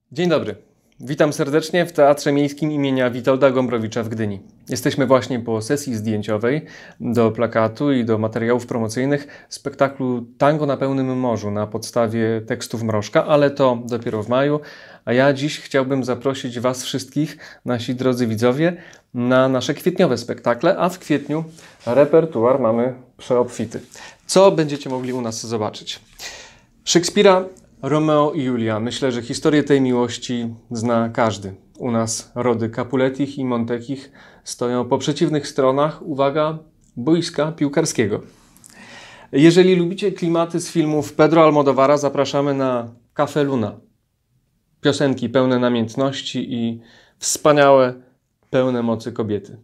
Dzień dobry. Witam serdecznie w Teatrze Miejskim imienia Witolda Gombrowicza w Gdyni. Jesteśmy właśnie po sesji zdjęciowej do plakatu i do materiałów promocyjnych spektaklu Tango na pełnym morzu na podstawie tekstów Mrożka, ale to dopiero w maju. A ja dziś chciałbym zaprosić Was wszystkich, nasi drodzy widzowie, na nasze kwietniowe spektakle, a w kwietniu repertuar mamy przeobfity. Co będziecie mogli u nas zobaczyć? Szekspira Romeo i Julia. Myślę, że historię tej miłości zna każdy. U nas rody Capuletich i Montechich stoją po przeciwnych stronach, uwaga, boiska piłkarskiego. Jeżeli lubicie klimaty z filmów Pedro Almodóvara, zapraszamy na Café Luna. Piosenki pełne namiętności i wspaniałe, pełne mocy kobiety.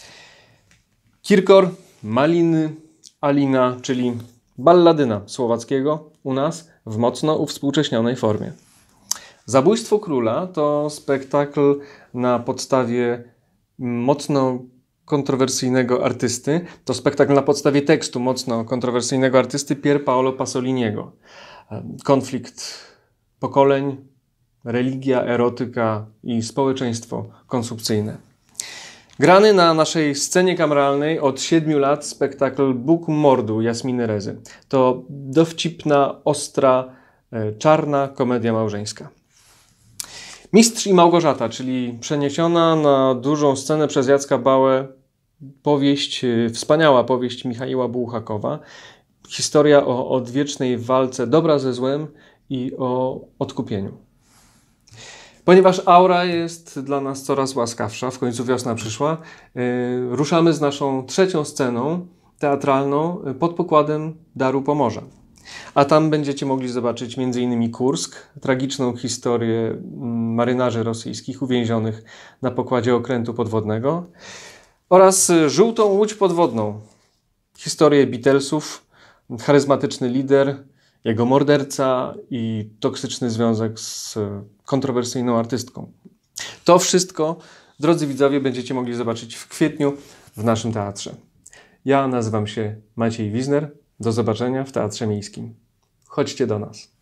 Kirkor, Maliny, Alina, czyli balladyna słowackiego u nas w mocno uwspółcześnionej formie. Zabójstwo króla to spektakl na podstawie mocno kontrowersyjnego artysty. To spektakl na podstawie tekstu mocno kontrowersyjnego artysty Pier Paolo Pasoliniego. Konflikt pokoleń, religia, erotyka i społeczeństwo konsumpcyjne. Grany na naszej scenie kameralnej od 7 lat spektakl Bóg mordu Jasminy Rezy. To dowcipna, ostra, czarna komedia małżeńska. Mistrz i Małgorzata, czyli przeniesiona na dużą scenę przez Jacka Bałę powieść, wspaniała powieść Michaiła Bułhakowa. Historia o odwiecznej walce dobra ze złem i o odkupieniu. Ponieważ aura jest dla nas coraz łaskawsza, w końcu wiosna przyszła, ruszamy z naszą trzecią sceną teatralną pod pokładem Daru Pomorza. A tam będziecie mogli zobaczyć m.in. Kursk, tragiczną historię marynarzy rosyjskich uwięzionych na pokładzie okrętu podwodnego oraz Żółtą łódź podwodną, historię Beatlesów, charyzmatyczny lider, jego morderca i toksyczny związek z kontrowersyjną artystką. To wszystko, drodzy widzowie, będziecie mogli zobaczyć w kwietniu w naszym teatrze. Ja nazywam się Maciej Wizner. Do zobaczenia w Teatrze Miejskim. Chodźcie do nas.